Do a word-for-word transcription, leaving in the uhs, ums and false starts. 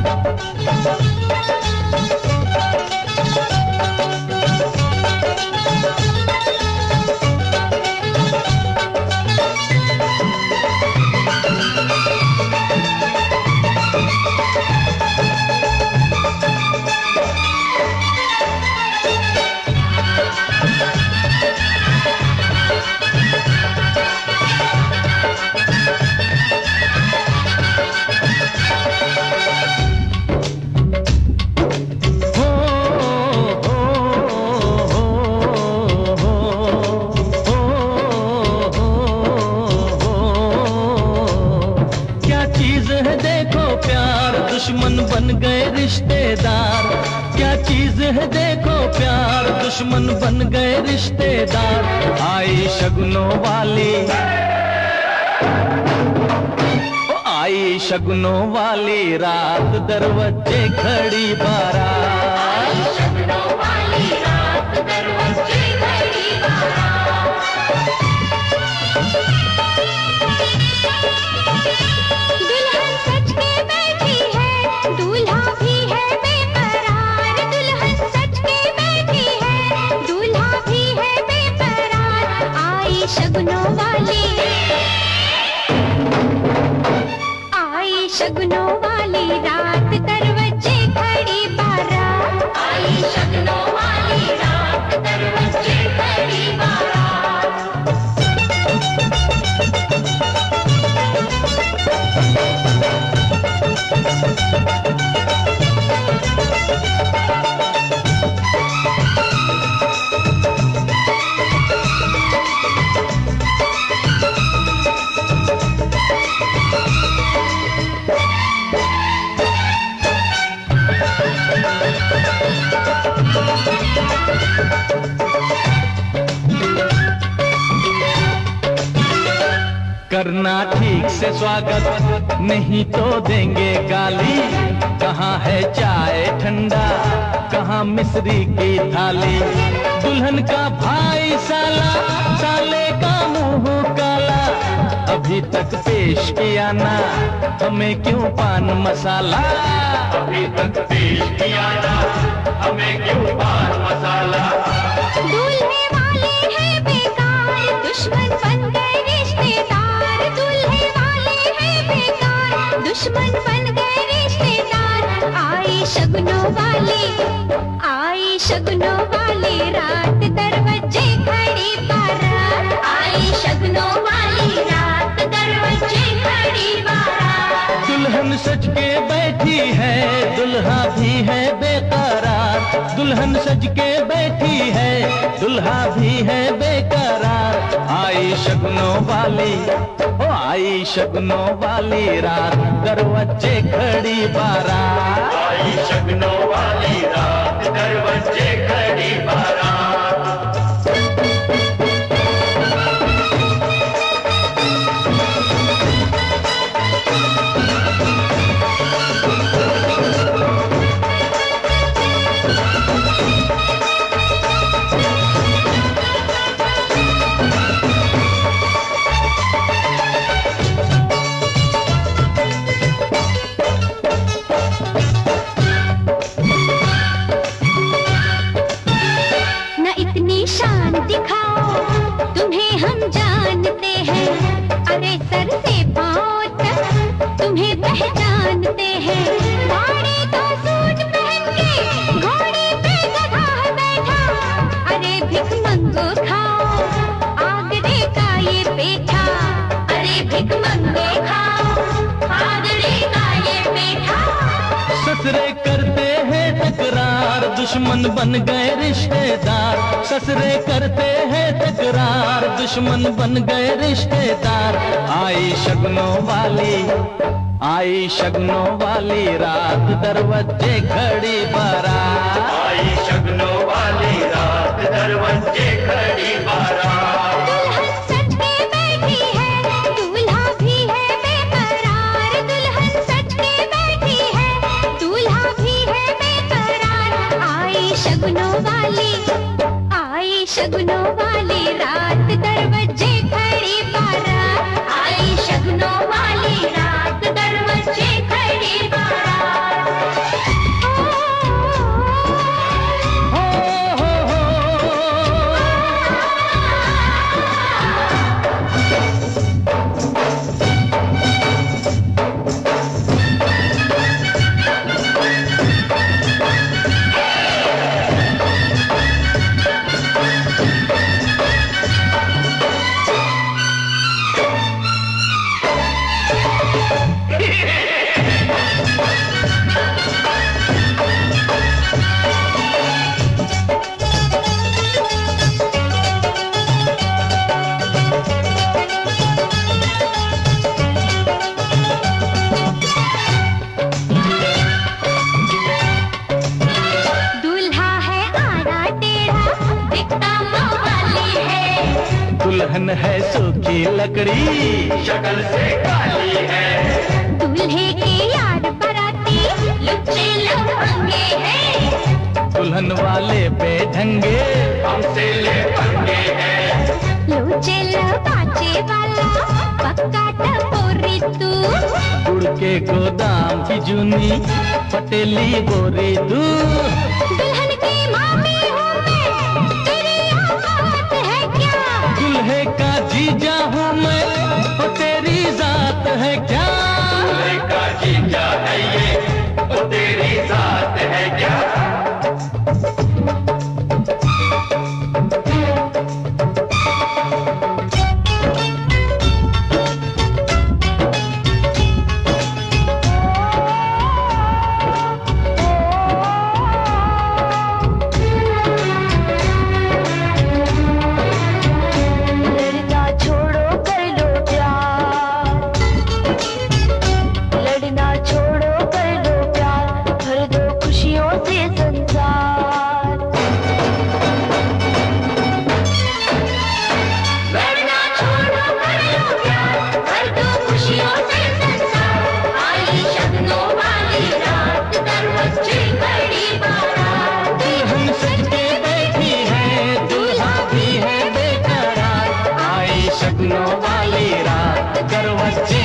दुश्मन बन गए रिश्तेदार, आई शगुनों वाली, ओ आई शगुनों वाली रात, दरवाजे खड़ी बारात, आई शगुनों वाली रात, दरवाजे खड़ी बारात। दुल्हन सज के बैठी है, दूल्हा भी है बेकरार, दुल्हन सज के बैठी है, दूल्हा भी है बेकरार, आई शगुनों वाली, आई शगुनों वाली रात, दरवाजे खड़ी बारात, आई शगुनों वाली रात, दरवाजे खड़ी बारात। करना ठीक से स्वागत, नहीं तो देंगे गाली, कहाँ है चाय ठंडा, कहाँ मिश्री की थाली, दुल्हन का भाई साला, साले का मुंह काला, अभी तक पेश किया ना हमें क्यों पान मसाला, अभी तक पेश किया ना हमें क्यों पान मसाला। दूल्हे वाले हैं बेकार, दुश्मन बन गए रिश्तेदार, दूल्हे वाले हैं बेकार, दुश्मन बन गए रिश्तेदार, आई शगुनों वाली, आई शगुनों वाली रात, दरवाजे खड़ी बारात, आई शगुनों वाली रात, दरवाजे खड़ी बारात। दुल्हन सज के बैठी है, दुल्हा भी है बेकरार, दुल्हन सज के बैठी है, दुल्हा भी है बेकरार, आई शगुनों वाली, ओ आई शगुनों वाली रात, दरवाजे खड़ी बारात, आई शगुनों वाली रात, दरवाजे खड़ी बारात। तुम्हें हम जानते हैं, अरे सर से पांव तक तुम्हें पहचानते हैं, घोड़े का सूट पहन के घोड़े पे गधा बैठा, अरे भिख मंगो खाओ आगरे का ये पेठा, अरे भिख मंगो खाओ आगरे का ये पेठा। ससुरे करते हैं तकरार, दुश्मन बन गए रिश्तेदार, ससुरे करते हैं तकरार, दुश्मन बन गए रिश्तेदार, आई शगुनों वाली, आई शगुनों वाली रात, दरवाजे खड़ी बारात, आई शगुनों वाली रात, दरवाजे खड़ी बारात। दुल्हन सज के बैठी है, दूल्हा भी है बेकरार, दुल्हन सज के बैठी है, दूल्हा भी है बेकरार, आई शगुनों वाली, आई शगुनों वाली रात, दरवाजे खड़ी बारात, आई शगुनों वाली रात, दरवाजे खड़ी बारात। दुल्हन है सूखी लकड़ी, शक्ल से काली है। दूल्हे के यार बराती लुच्चे लफंगे हैं। दुल्हन वाले बेढंगे हमसे ले पंगे हैं। लुच्चे लबाचे वाला पक्का टपोरी तू, गुड़ के गोदाम की जूनी पटेली बोरी तू। दुल्हन की मामी हूँ मैं, तेरी औकात है क्या? दूल्हे का जीजा हूँ मैं, और तेरी जात है क्या? दूल्हे का जीजा है ये, और तेरी जात है क्या? दरवाजे